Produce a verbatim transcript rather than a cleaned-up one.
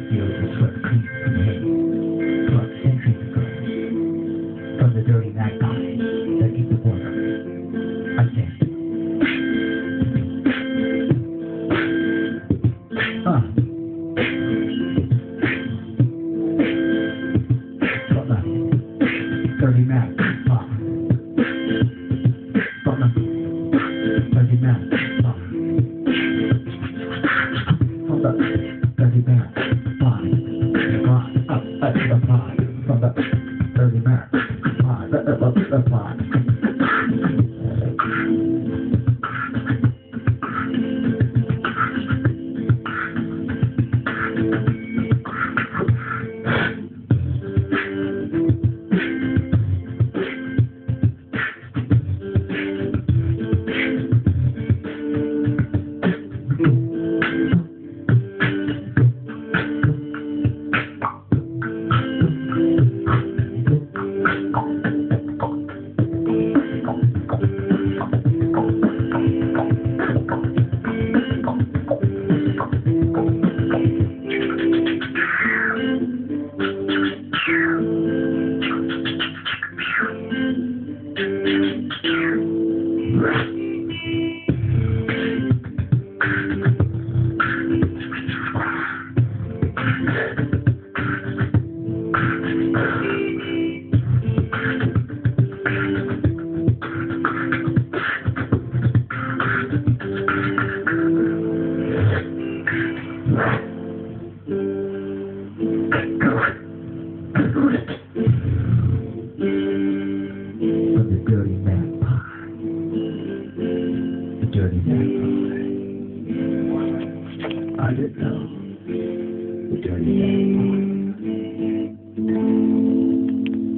feels the sweat creep from the head, plucked centuries ago, from the dirty magpie that eat the water. I said, uh, from the dirty magpie, from the dirty magpie, from the dirty magpie, fly up at the pie, from the dirty magpie, the the the pie. From the dirty magpie, the dirty magpie. I didn't know the dirty magpie.